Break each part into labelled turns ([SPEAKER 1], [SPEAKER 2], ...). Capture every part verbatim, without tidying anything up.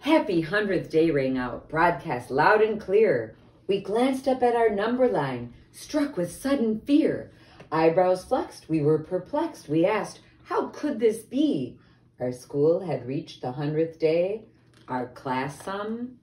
[SPEAKER 1] Happy hundredth day rang out, broadcast loud and clear. We glanced up at our number line, struck with sudden fear. Eyebrows flexed, we were perplexed. We asked, how could this be? Our school had reached the hundredth day. Our class sum,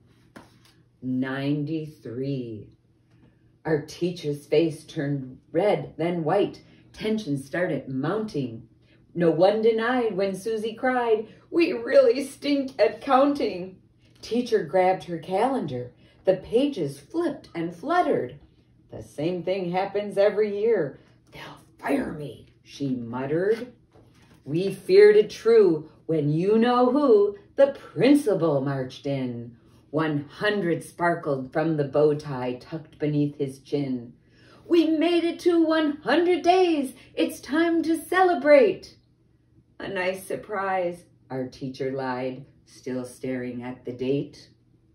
[SPEAKER 1] ninety-three. Our teacher's face turned red, then white. Tension started mounting. No one denied when Susie cried, we really stink at counting. Teacher grabbed her calendar. The pages flipped and fluttered. The same thing happens every year. They'll fire me, she muttered. We feared it true when you know who, the principal, marched in. One hundred sparkled from the bow tie tucked beneath his chin. We made it to one hundred days. It's time to celebrate. A nice surprise, our teacher lied, still staring at the date.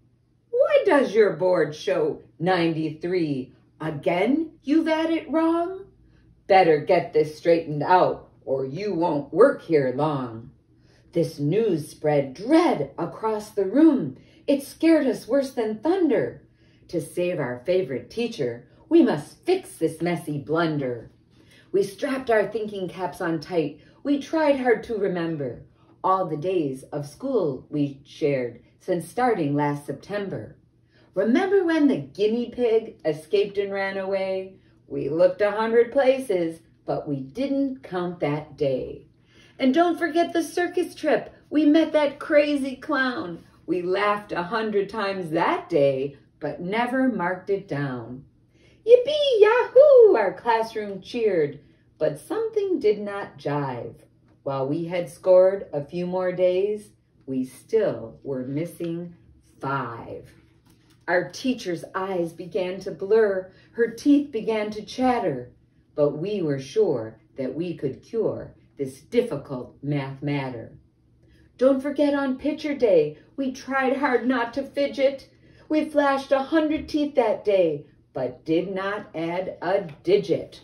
[SPEAKER 1] Why does your board show ninety-three? Again, you've had it wrong? Better get this straightened out, or you won't work here long. This news spread dread across the room. It scared us worse than thunder. To save our favorite teacher, we must fix this messy blunder. We strapped our thinking caps on tight. We tried hard to remember all the days of school we shared since starting last September. Remember when the guinea pig escaped and ran away? We looked a hundred places, but we didn't count that day. And don't forget the circus trip. We met that crazy clown. We laughed a hundred times that day, but never marked it down. Yippee, yahoo, our classroom cheered, but something did not jive. While we had scored a few more days, we still were missing five. Our teacher's eyes began to blur, her teeth began to chatter, but we were sure that we could cure this difficult math matter. Don't forget on picture day, we tried hard not to fidget. We flashed a hundred teeth that day, but did not add a digit.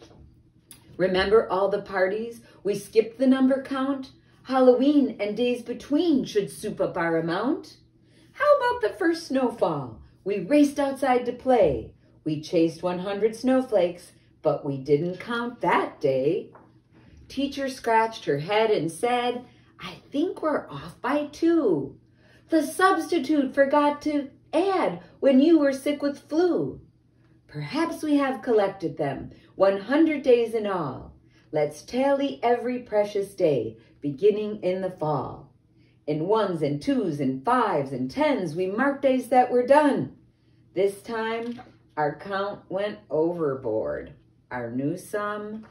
[SPEAKER 1] Remember all the parties? We skipped the number count. Halloween and days between should soup up our amount. How about the first snowfall? We raced outside to play. We chased one hundred snowflakes, but we didn't count that day. Teacher scratched her head and said, I think we're off by two. The substitute forgot to add when you were sick with flu. Perhaps we have collected them, one hundred days in all. Let's tally every precious day, beginning in the fall. In ones and twos and fives and tens, we marked days that were done. This time, our count went overboard. Our new sum,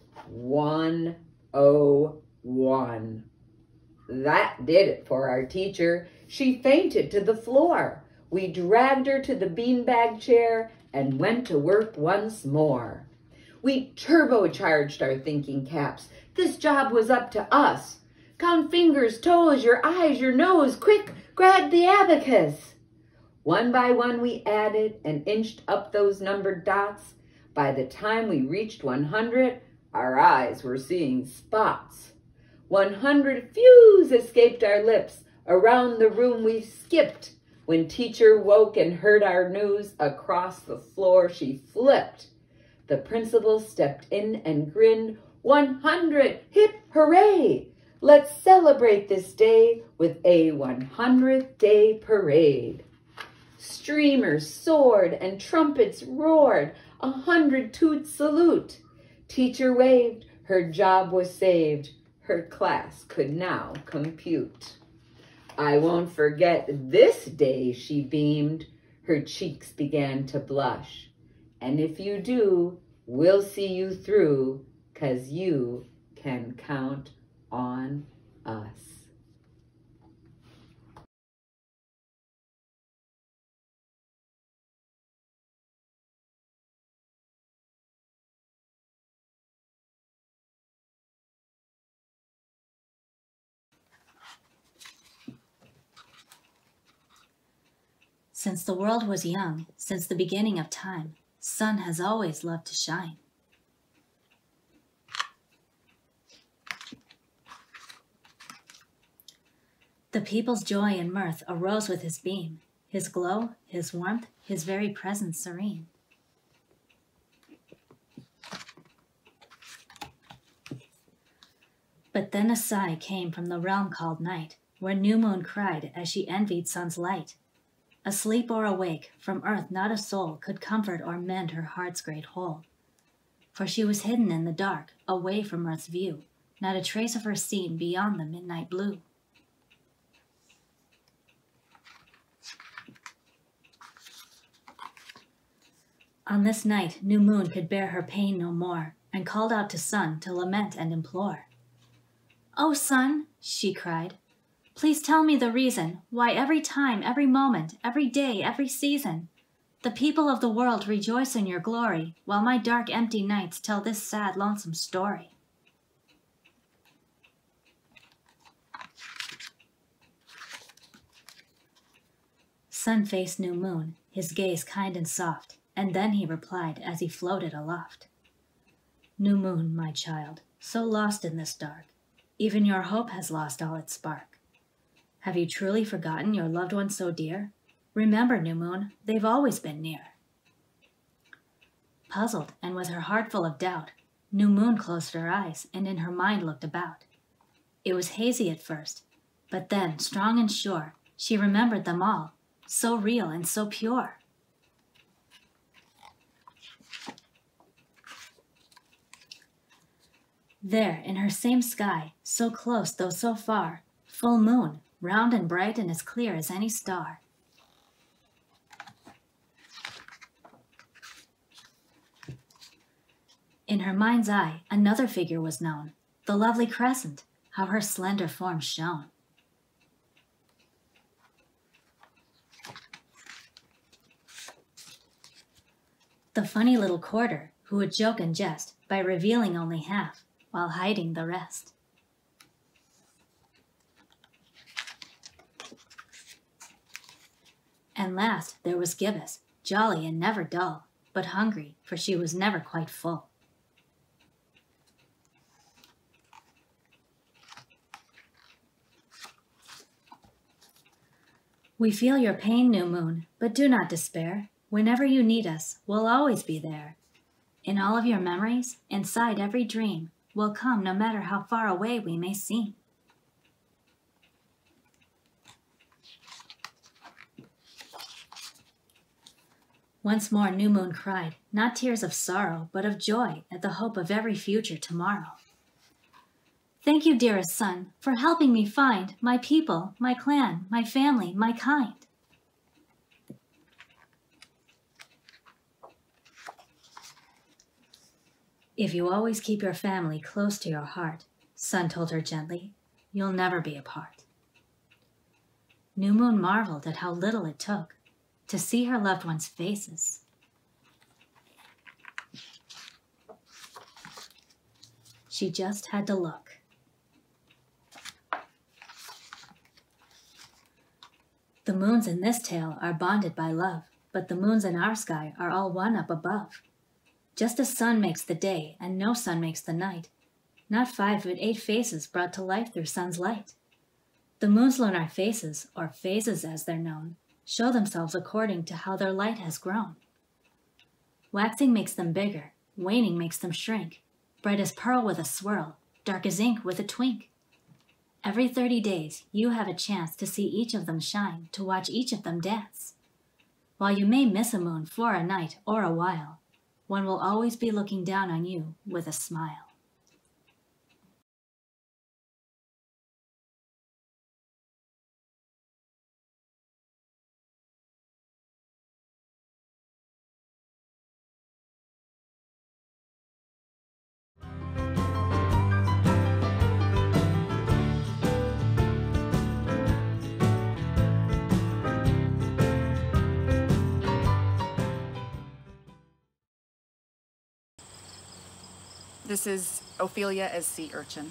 [SPEAKER 1] one oh one. That did it for our teacher. She fainted to the floor. We dragged her to the beanbag chair and went to work once more. We turbocharged our thinking caps. This job was up to us. Count fingers, toes, your eyes, your nose. Quick, grab the abacus. One by one we added and inched up those numbered dots. By the time we reached one hundred, our eyes were seeing spots. one hundred views escaped our lips. Around the room we skipped. When teacher woke and heard our news, across the floor she flipped. The principal stepped in and grinned, one hundred, hip hooray! Let's celebrate this day with a one hundredth day parade. Streamers soared and trumpets roared, a hundred toots salute. Teacher waved, her job was saved. Her class could now compute. I won't forget this day, she beamed. Her cheeks began to blush. And if you do, we'll see you through, 'cause you can count on us.
[SPEAKER 2] Since the world was young, since the beginning of time, sun has always loved to shine. The people's joy and mirth arose with his beam, his glow, his warmth, his very presence serene. But then a sigh came from the realm called night, where new moon cried as she envied sun's light. Asleep or awake, from earth not a soul could comfort or mend her heart's great hole. For she was hidden in the dark, away from earth's view, not a trace of her seen beyond the midnight blue. On this night, new moon could bear her pain no more, and called out to sun to lament and implore. "O sun," she cried, "please tell me the reason why every time, every moment, every day, every season, the people of the world rejoice in your glory, while my dark, empty nights tell this sad, lonesome story." Sun faced new moon, his gaze kind and soft, and then he replied as he floated aloft. "New moon, my child, so lost in this dark, even your hope has lost all its spark. Have you truly forgotten your loved ones so dear? Remember, new moon, they've always been near." Puzzled and with her heart full of doubt, new moon closed her eyes and in her mind looked about. It was hazy at first, but then, strong and sure, she remembered them all, so real and so pure. There, in her same sky, so close though so far, full moon, round and bright and as clear as any star. In her mind's eye, another figure was known, the lovely crescent, how her slender form shone. The funny little courter, who would joke and jest by revealing only half, while hiding the rest. And last there was Gibbous, jolly and never dull, but hungry, for she was never quite full. We feel your pain, new moon, but do not despair. Whenever you need us, we'll always be there. In all of your memories, inside every dream, we'll come no matter how far away we may seem. Once more new moon cried, not tears of sorrow, but of joy at the hope of every future tomorrow. "Thank you, dearest sun, for helping me find my people, my clan, my family, my kind." "If you always keep your family close to your heart," Sun told her gently, "you'll never be apart." New moon marveled at how little it took to see her loved ones' faces. She just had to look. The moons in this tale are bonded by love, but the moons in our sky are all one up above. Just as sun makes the day and no sun makes the night, not five but eight faces brought to life through sun's light. The moon's lunar faces, or phases as they're known, show themselves according to how their light has grown. Waxing makes them bigger, waning makes them shrink, bright as pearl with a swirl, dark as ink with a twink. Every thirty days, you have a chance to see each of them shine, to watch each of them dance. While you may miss a moon for a night or a while, one will always be looking down on you with a smile.
[SPEAKER 3] This is Ophelia as sea urchin.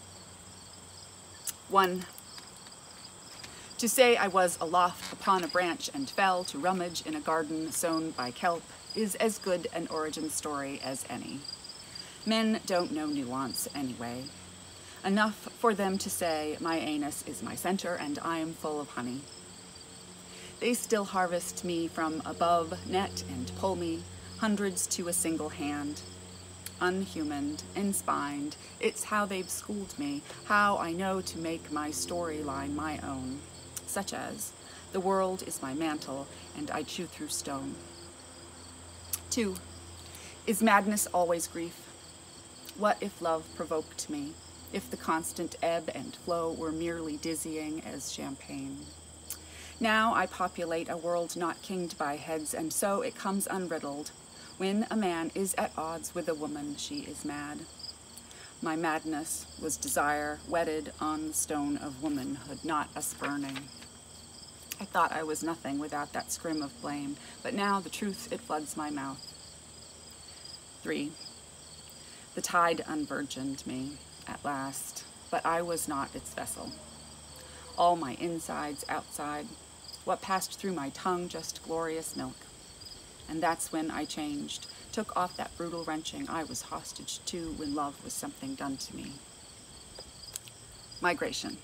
[SPEAKER 3] One. To say I was aloft upon a branch and fell to rummage in a garden sown by kelp is as good an origin story as any. Men don't know nuance anyway. enough for them to say my anus is my center and I am full of honey. They still harvest me from above net and pull me, hundreds to a single hand. Unhumaned, inspined, it's how they've schooled me, how I know to make my storyline my own, such as, the world is my mantle, and I chew through stone. Two, is madness always grief? What if love provoked me, if the constant ebb and flow were merely dizzying as champagne? Now I populate a world not kinged by heads, and so it comes unriddled. When a man is at odds with a woman, she is mad. My madness was desire wedded on the stone of womanhood, not a spurning. I thought I was nothing without that scrim of blame, but now the truth, it floods my mouth. Three, the tide unvirgined me at last, but I was not its vessel. All my insides outside, what passed through my tongue just glorious milk. And that's when I changed, took off that brutal wrenching I was hostage to when love was something done to me. Migration.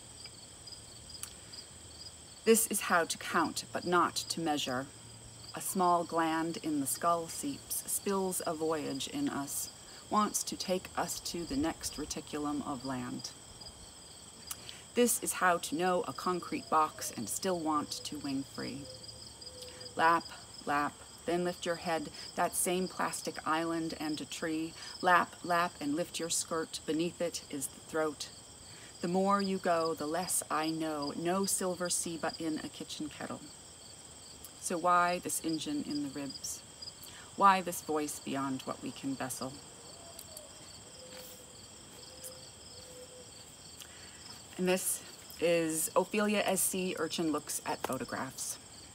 [SPEAKER 3] This is how to count, but not to measure. A small gland in the skull seeps, spills a voyage in us, wants to take us to the next reticulum of land. This is how to know a concrete box and still want to wing free. Lap, lap, then lift your head, that same plastic island and a tree. Lap, lap, and lift your skirt, beneath it is the throat. The more you go, the less I know, no silver sea but in a kitchen kettle. So why this engine in the ribs? Why this voice beyond what we can vessel? And this is Ophelia as sea urchin looks at photographs.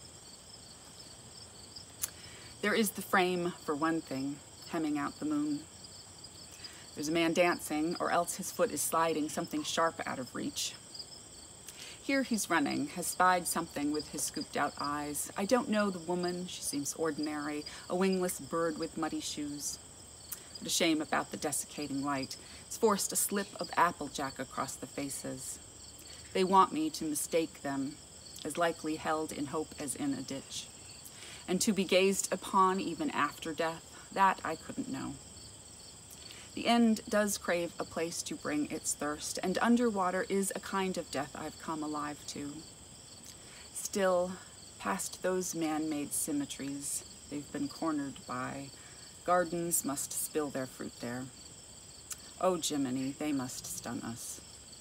[SPEAKER 3] There is the frame, for one thing, hemming out the moon. There's a man dancing, or else his foot is sliding, something sharp out of reach. Here he's running, has spied something with his scooped out eyes. I don't know the woman, she seems ordinary, a wingless bird with muddy shoes. But a shame about the desiccating light. It's forced a slip of applejack across the faces. They want me to mistake them, as likely held in hope as in a ditch. And to be gazed upon even after death, that I couldn't know. The end does crave a place to bring its thirst, and underwater is a kind of death I've come alive to. Still, past those man-made symmetries they've been cornered by, gardens must spill their fruit there. Oh, Jiminy, they must stun us.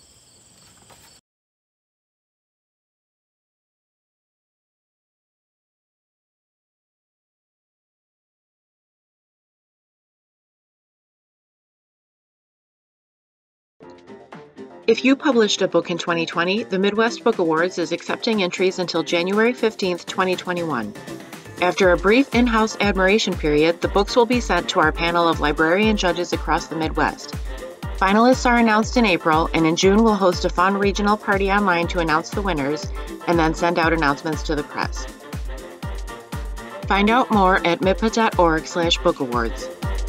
[SPEAKER 4] If you published a book in twenty twenty, the Midwest Book Awards is accepting entries until January fifteenth, twenty twenty-one. After a brief in-house admiration period, the books will be sent to our panel of librarian judges across the Midwest. Finalists are announced in April, and in June we'll host a fun regional party online to announce the winners, and then send out announcements to the press. Find out more at mipa.org slash book awards.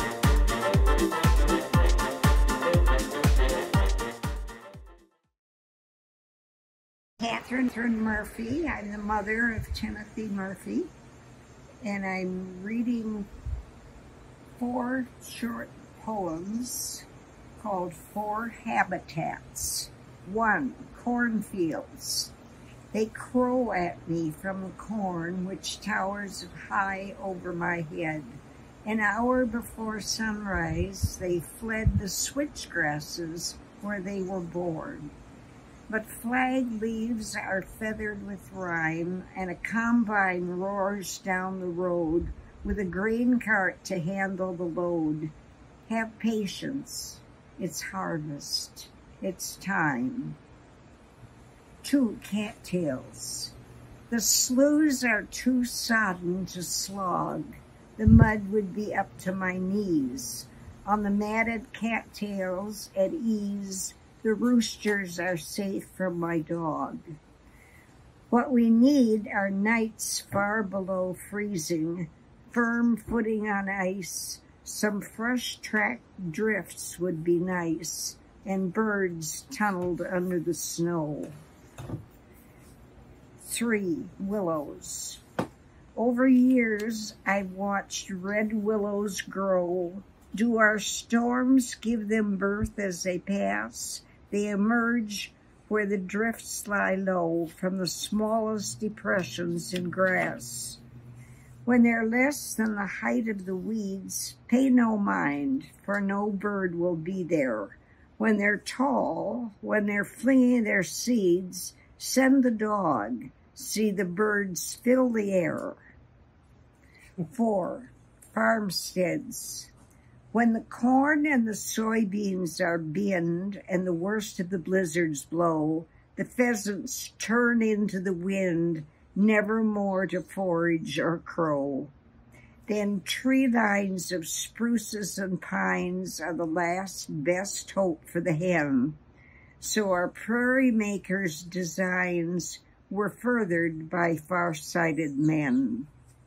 [SPEAKER 5] Catherine Murphy. I'm the mother of Timothy Murphy, and I'm reading four short poems called Four Habitats. One, cornfields. They crow at me from the corn which towers high over my head. An hour before sunrise, they fled the switchgrasses where they were born. But flag leaves are feathered with rime, and a combine roars down the road with a grain cart to handle the load. Have patience. It's harvest. It's time. Two, cattails. The sloughs are too sodden to slog. The mud would be up to my knees. On the matted cattails, at ease, the roosters are safe from my dog. What we need are nights far below freezing, firm footing on ice. Some fresh track drifts would be nice. and birds tunneled under the snow. Three, willows. Over years, I've watched red willows grow. Do our storms give them birth as they pass? They emerge where the drifts lie low from the smallest depressions in grass. When they're less than the height of the weeds, pay no mind, for no bird will be there. When they're tall, when they're flinging their seeds, send the dog. See the birds fill the air. Four, farmsteads. When the corn and the soybeans are binned and the worst of the blizzards blow, the pheasants turn into the wind, never more to forage or crow. Then tree lines of spruces and pines are the last best hope for the hen. So our prairie makers' designs were furthered by far-sighted men.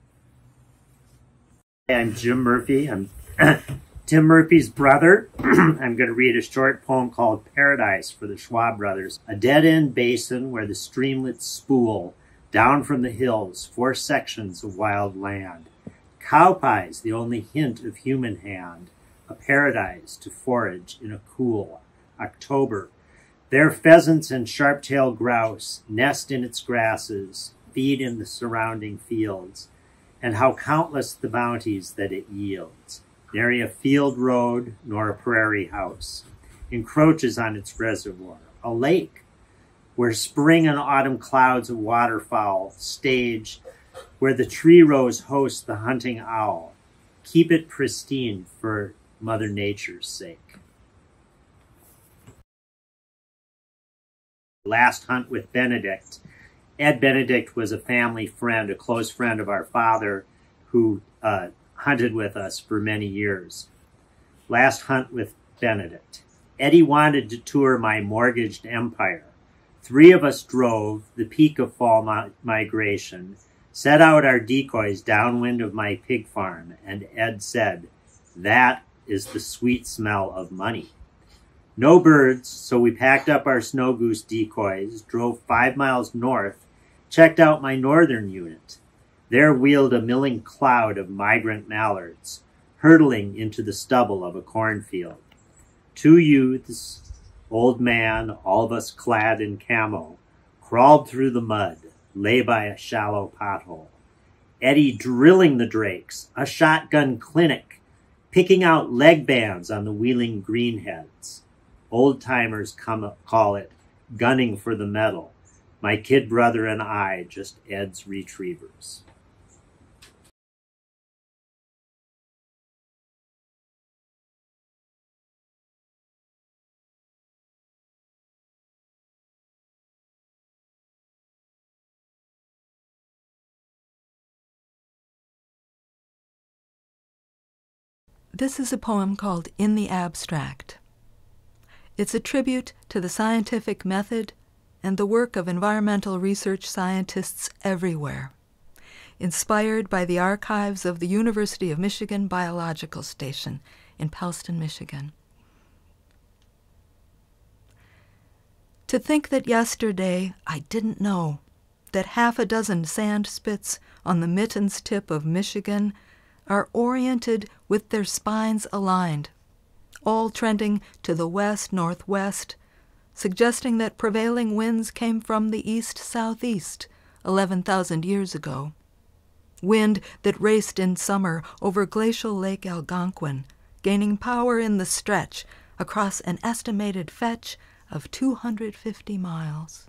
[SPEAKER 6] I'm Jim Murphy. I'm Tim Murphy's brother. I'm going to read a short poem called Paradise for the Schwab brothers. A dead-end basin where the streamlets spool down from the hills, four sections of wild land. Cow pies, the only hint of human hand. A paradise to forage in a cool October. There pheasants and sharp-tailed grouse nest in its grasses, feed in the surrounding fields, and how countless the bounties that it yields. Nary a field road nor a prairie house encroaches on its reservoir, a lake where spring and autumn clouds of waterfowl stage, where the tree rose hosts the hunting owl. Keep it pristine for Mother Nature's sake. Last hunt with Benedict. Ed Benedict was a family friend, a close friend of our father, who uh, hunted with us for many years. Last hunt with Benedict. Eddie wanted to tour my mortgaged empire. Three of us drove the peak of fall mi migration, set out our decoys downwind of my pig farm, and Ed said, "That is the sweet smell of money." No birds, so we packed up our snow goose decoys, drove five miles north, checked out my northern unit. There wheeled a milling cloud of migrant mallards, hurtling into the stubble of a cornfield. Two youths, old man, all of us clad in camo, crawled through the mud, lay by a shallow pothole. Eddie drilling the drakes, a shotgun clinic, picking out leg bands on the wheeling greenheads. Old-timers come call it gunning for the medal. My kid brother and I, just Ed's retrievers.
[SPEAKER 7] This is a poem called In the Abstract. It's a tribute to the scientific method and the work of environmental research scientists everywhere, inspired by the archives of the University of Michigan Biological Station in Pellston, Michigan. To think that yesterday I didn't know that half a dozen sand spits on the Mittens tip of Michigan are oriented with their spines aligned, all trending to the west-northwest, suggesting that prevailing winds came from the east-southeast eleven thousand years ago. Wind that raced in summer over glacial Lake Algonquin, gaining power in the stretch across an estimated fetch of two hundred fifty miles.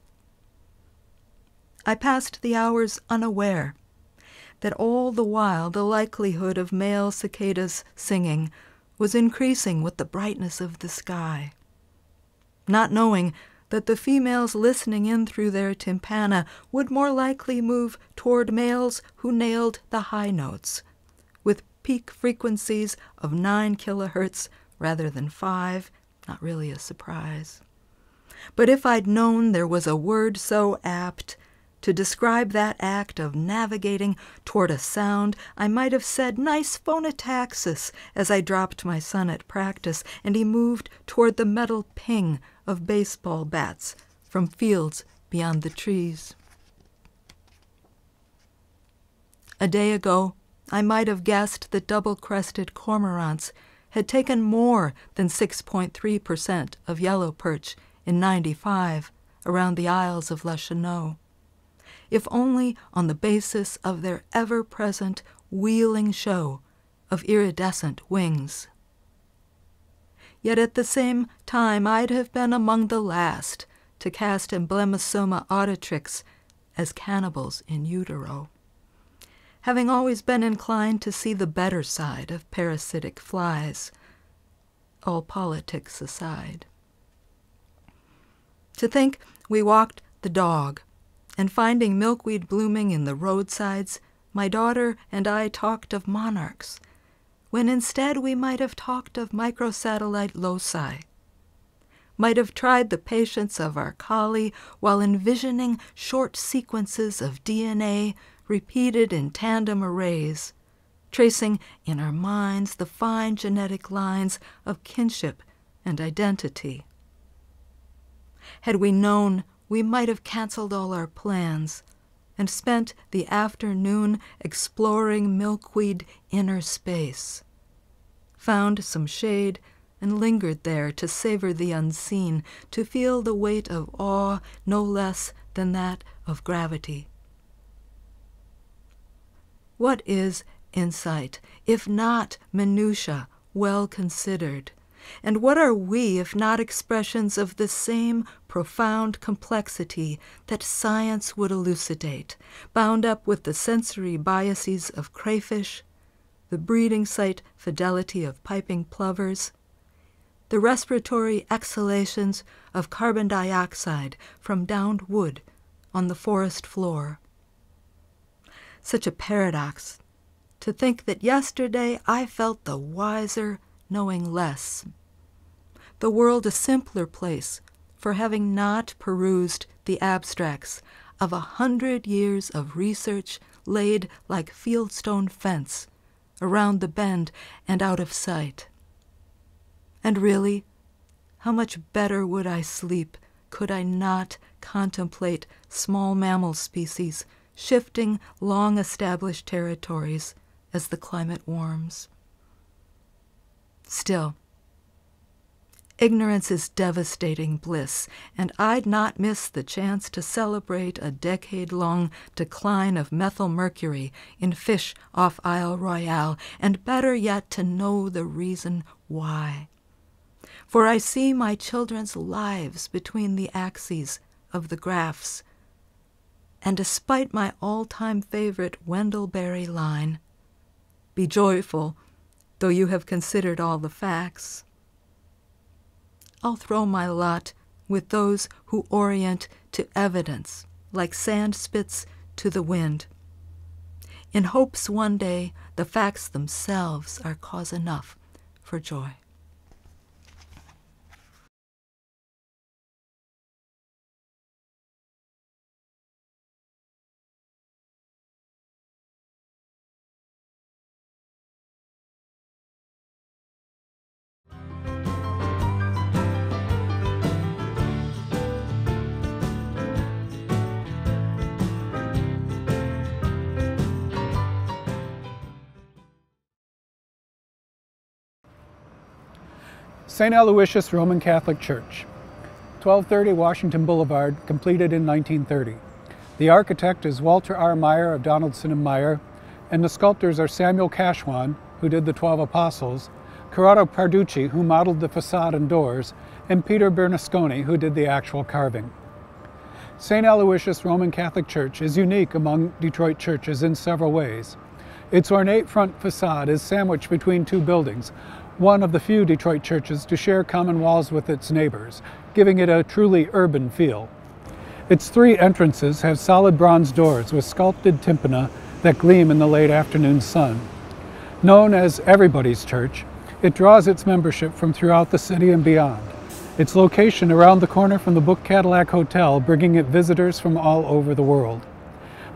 [SPEAKER 7] I passed the hours unaware that all the while the likelihood of male cicadas singing was increasing with the brightness of the sky, not knowing that the females listening in through their tympana would more likely move toward males who nailed the high notes, with peak frequencies of nine kilohertz rather than five, not really a surprise. But if I'd known there was a word so apt, To describe that act of navigating toward a sound, I might have said, "Nice phonotaxis," as I dropped my son at practice, and he moved toward the metal ping of baseball bats from fields beyond the trees. A day ago, I might have guessed that double-crested cormorants had taken more than six point three percent of yellow perch in ninety-five around the Isles of La Chenaux, if only on the basis of their ever-present wheeling show of iridescent wings. Yet at the same time I'd have been among the last to cast Emblemosoma auditrix as cannibals in utero, having always been inclined to see the better side of parasitic flies, all politics aside. To think we walked the dog, and finding milkweed blooming in the roadsides, my daughter and I talked of monarchs, when instead we might have talked of microsatellite loci, might have tried the patience of our collie while envisioning short sequences of D N A repeated in tandem arrays, tracing in our minds the fine genetic lines of kinship and identity. Had we known, we might have canceled all our plans and spent the afternoon exploring milkweed inner space, found some shade and lingered there to savor the unseen, to feel the weight of awe no less than that of gravity. What is insight, if not minutia well considered? And what are we, if not expressions of the same profound complexity that science would elucidate, bound up with the sensory biases of crayfish, the breeding site fidelity of piping plovers, the respiratory exhalations of carbon dioxide from downed wood on the forest floor? Such a paradox, to think that yesterday I felt the wiser knowing less, the world a simpler place for having not perused the abstracts of a hundred years of research laid like fieldstone fence around the bend and out of sight. And really, how much better would I sleep could I not contemplate small mammal species shifting long-established territories as the climate warms? Still, ignorance is devastating bliss, and I'd not miss the chance to celebrate a decade-long decline of methylmercury in fish off Isle Royale, and better yet to know the reason why. For I see my children's lives between the axes of the graphs, and despite my all-time favorite Wendell-Berry line, "Be joyful, though you have considered all the facts," I'll throw my lot with those who orient to evidence like sand spits to the wind, in hopes one day the facts themselves are cause enough for joy.
[SPEAKER 8] Saint Aloysius Roman Catholic Church, twelve thirty Washington Boulevard, completed in nineteen thirty. The architect is Walter R. Meyer of Donaldson and Meyer, and the sculptors are Samuel Cashwan, who did the Twelve Apostles, Corrado Parducci, who modeled the facade and doors, and Peter Bernasconi, who did the actual carving. Saint Aloysius Roman Catholic Church is unique among Detroit churches in several ways. Its ornate front facade is sandwiched between two buildings, one of the few Detroit churches to share common walls with its neighbors, giving it a truly urban feel. Its three entrances have solid bronze doors with sculpted tympana that gleam in the late afternoon sun. Known as Everybody's Church, it draws its membership from throughout the city and beyond. Its location around the corner from the Book Cadillac Hotel, bringing it visitors from all over the world.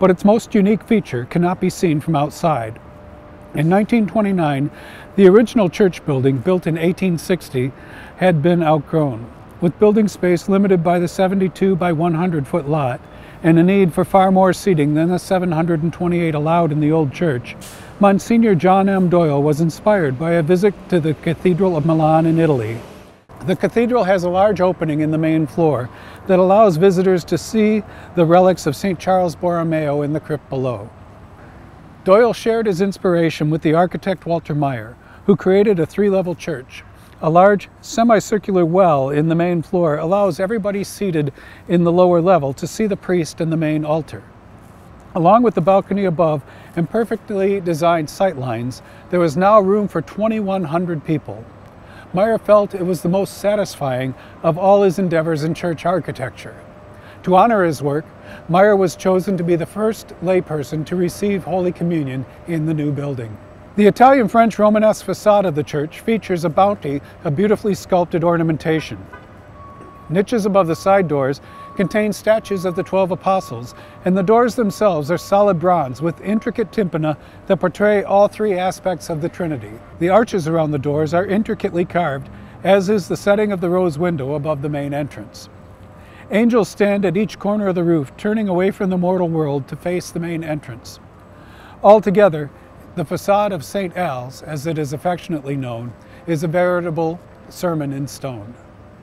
[SPEAKER 8] but its most unique feature cannot be seen from outside. In nineteen twenty-nine, the original church building, built in eighteen sixty, had been outgrown. With building space limited by the seventy-two by one hundred foot lot and a need for far more seating than the seven hundred twenty-eight allowed in the old church, Monsignor John M. Doyle was inspired by a visit to the Cathedral of Milan in Italy. The cathedral has a large opening in the main floor that allows visitors to see the relics of Saint Charles Borromeo in the crypt below. Doyle shared his inspiration with the architect Walter Maier, who created a three-level church. A large semicircular well in the main floor allows everybody seated in the lower level to see the priest and the main altar. Along with the balcony above and perfectly designed sightlines, there was now room for twenty-one hundred people. Maier felt it was the most satisfying of all his endeavors in church architecture. To honor his work, Maier was chosen to be the first layperson to receive Holy Communion in the new building. The Italian-French Romanesque facade of the church features a bounty of beautifully sculpted ornamentation. Niches above the side doors contain statues of the twelve apostles, and the doors themselves are solid bronze with intricate tympana that portray all three aspects of the Trinity. The arches around the doors are intricately carved, as is the setting of the rose window above the main entrance. Angels stand at each corner of the roof, turning away from the mortal world to face the main entrance. Altogether, the facade of Saint Al's, as it is affectionately known, is a veritable sermon in stone.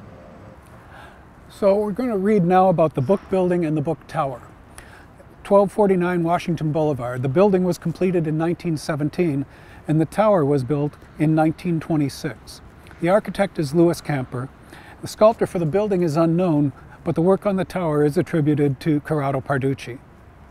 [SPEAKER 8] So we're going to read now about the book building and the book tower. twelve forty-nine Washington Boulevard. The building was completed in nineteen seventeen and the tower was built in nineteen twenty-six. The architect is Louis Camper. The sculptor for the building is unknown, but the work on the tower is attributed to Corrado Parducci.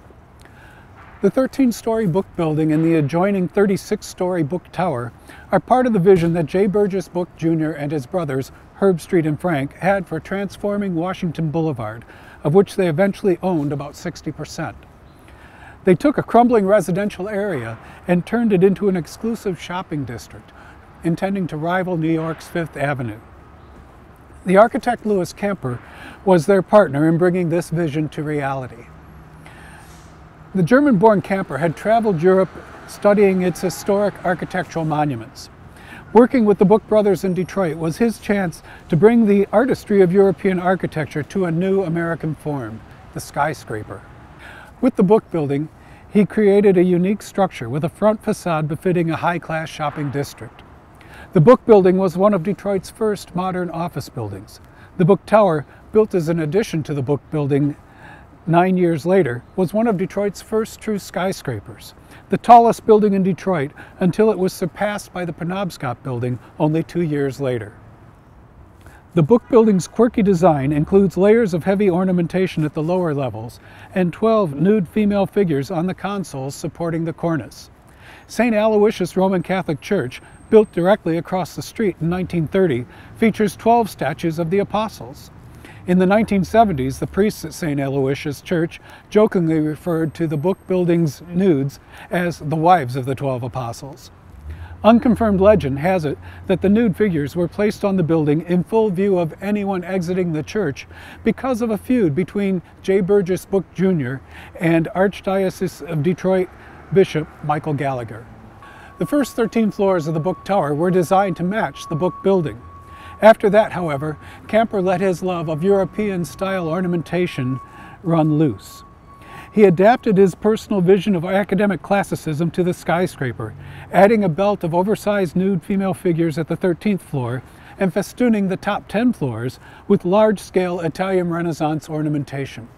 [SPEAKER 8] The thirteen-story book building and the adjoining thirty-six-story book tower are part of the vision that J. Burgess Book Junior and his brothers, Herb Street and Frank, had for transforming Washington Boulevard, of which they eventually owned about sixty percent. They took a crumbling residential area and turned it into an exclusive shopping district, intending to rival New York's Fifth Avenue. The architect Louis Camper was their partner in bringing this vision to reality. The German-born Camper had traveled Europe studying its historic architectural monuments. Working with the Book Brothers in Detroit was his chance to bring the artistry of European architecture to a new American form, the skyscraper. With the book building, he created a unique structure with a front facade befitting a high-class shopping district. The book building was one of Detroit's first modern office buildings. The book tower, built as an addition to the book building nine years later, was one of Detroit's first true skyscrapers, the tallest building in Detroit until it was surpassed by the Penobscot building only two years later. The book building's quirky design includes layers of heavy ornamentation at the lower levels and twelve nude female figures on the consoles supporting the cornice. Saint Aloysius Roman Catholic Church, built directly across the street in nineteen thirty, features twelve statues of the apostles. In the nineteen seventies, the priests at Saint Aloysius Church jokingly referred to the book building's nudes as the wives of the twelve apostles. Unconfirmed legend has it that the nude figures were placed on the building in full view of anyone exiting the church because of a feud between J. Burgess Book Junior and Archdiocese of Detroit Bishop Michael Gallagher. The first thirteen floors of the book tower were designed to match the book building. After that, however, Camper let his love of European-style ornamentation run loose. He adapted his personal vision of academic classicism to the skyscraper, adding a belt of oversized nude female figures at the thirteenth floor and festooning the top ten floors with large-scale Italian Renaissance ornamentation.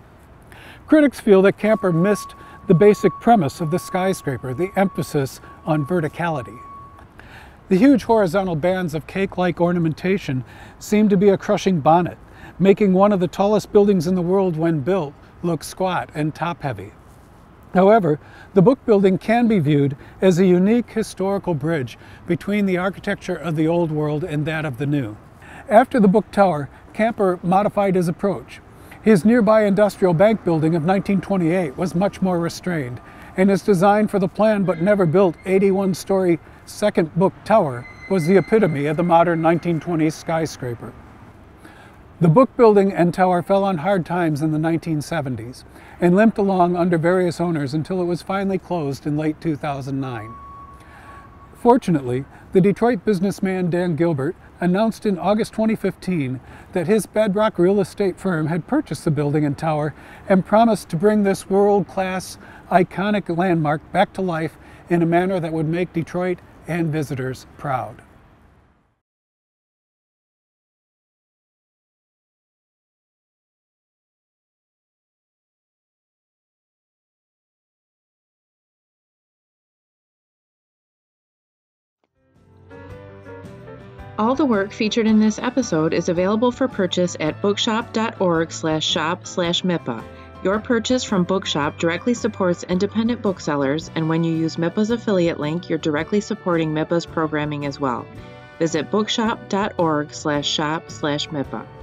[SPEAKER 8] Critics feel that Camper missed the basic premise of the skyscraper, the emphasis on verticality. The huge horizontal bands of cake-like ornamentation seem to be a crushing bonnet, making one of the tallest buildings in the world when built look squat and top-heavy. However, the book building can be viewed as a unique historical bridge between the architecture of the old world and that of the new. After the book tower, Camper modified his approach. His nearby industrial bank building of nineteen twenty-eight was much more restrained, and his design for the planned but never built eighty-one story second book tower was the epitome of the modern nineteen twenties skyscraper. The book building and tower fell on hard times in the nineteen seventies and limped along under various owners until it was finally closed in late two thousand nine. Fortunately, the Detroit businessman Dan Gilbert announced in August twenty fifteen that his bedrock real estate firm had purchased the building and tower and promised to bring this world-class, iconic landmark back to life in a manner that would make Detroit and visitors proud.
[SPEAKER 4] All the work featured in this episode is available for purchase at bookshop.org slash shop slash MiPA. Your purchase from Bookshop directly supports independent booksellers, and when you use MiPA's affiliate link, you're directly supporting MiPA's programming as well. Visit bookshop.org slash shop slash MiPA.